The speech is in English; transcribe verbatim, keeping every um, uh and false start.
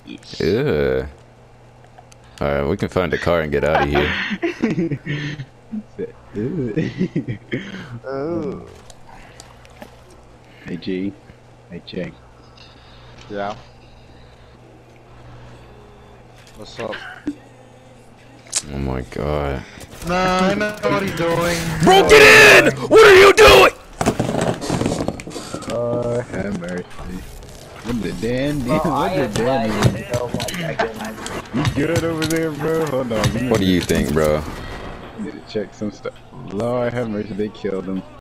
Yeah. Alright, we can find a car and get out of here. Oh. Hey G. Hey Jay. Yeah. What's up? Oh my god. Nah, I know what he's doing. Bro, get in! What are you doing? Oh, have mercy. What the damn Bro, what I the am damn lagging so much. I cannot. You good over there, bro? Hold on. What do you think, bro? Need to check some stuff. Lord have mercy, they killed him.